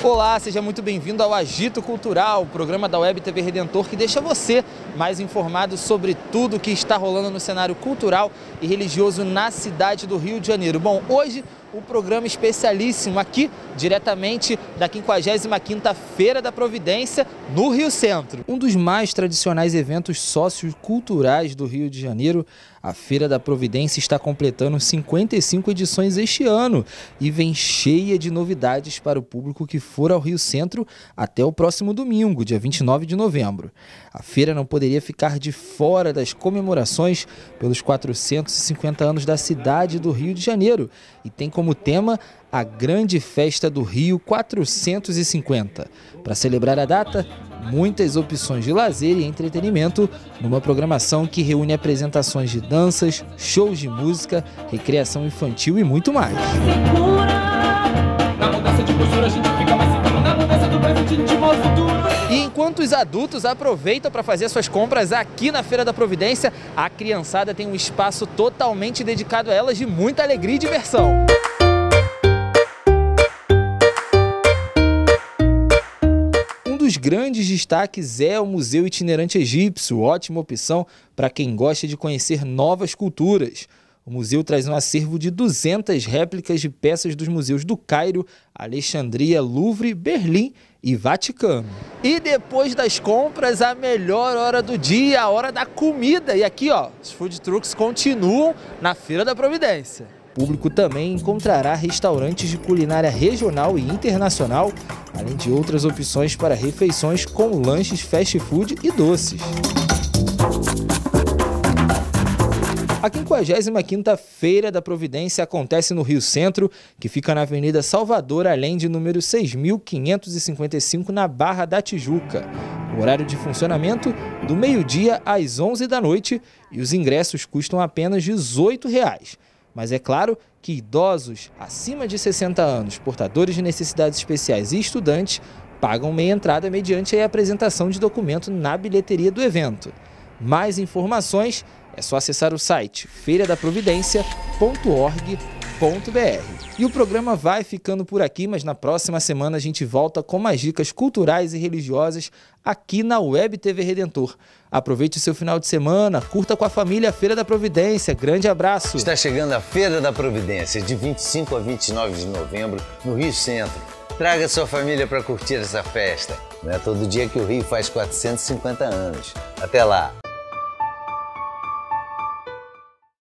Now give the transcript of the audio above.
Olá, seja muito bem-vindo ao Agito Cultural, o programa da Web TV Redentor que deixa você mais informado sobre tudo que está rolando no cenário cultural e religioso na cidade do Rio de Janeiro. Bom, hoje um programa especialíssimo aqui, diretamente da 55ª Feira da Providência, no Rio Centro. Um dos mais tradicionais eventos socioculturais do Rio de Janeiro, a Feira da Providência está completando 55 edições este ano e vem cheia de novidades para o público que for ao Rio Centro até o próximo domingo, dia 29 de novembro. A feira não poderia ficar de fora das comemorações pelos 450 anos da cidade do Rio de Janeiro e tem como tema a Grande Festa do Rio 450. Para celebrar a data, muitas opções de lazer e entretenimento numa programação que reúne apresentações de danças, shows de música, recreação infantil e muito mais. E enquanto os adultos aproveitam para fazer suas compras aqui na Feira da Providência, a criançada tem um espaço totalmente dedicado a elas de muita alegria e diversão. Um dos grandes destaques é o Museu Itinerante Egípcio, ótima opção para quem gosta de conhecer novas culturas. O museu traz um acervo de 200 réplicas de peças dos museus do Cairo, Alexandria, Louvre, Berlim e Vaticano. E depois das compras, a melhor hora do dia, a hora da comida. E aqui, ó, os food trucks continuam na Feira da Providência. O público também encontrará restaurantes de culinária regional e internacional, além de outras opções para refeições como lanches, fast food e doces. A 55ª Feira da Providência acontece no Rio Centro, que fica na Avenida Salvador, além de número 6.555, na Barra da Tijuca. O horário de funcionamento do meio-dia às 11 da noite e os ingressos custam apenas R$ 18. Mas é claro que idosos acima de 60 anos, portadores de necessidades especiais e estudantes pagam meia entrada mediante a apresentação de documento na bilheteria do evento. Mais informações é só acessar o site feiradaprovidencia.org.br. E o programa vai ficando por aqui, mas na próxima semana a gente volta com mais dicas culturais e religiosas aqui na Web TV Redentor. Aproveite o seu final de semana, curta com a família a Feira da Providência. Grande abraço! Está chegando a Feira da Providência, de 25 a 29 de novembro, no Rio Centro. Traga sua família para curtir essa festa. Não é todo dia que o Rio faz 450 anos. Até lá!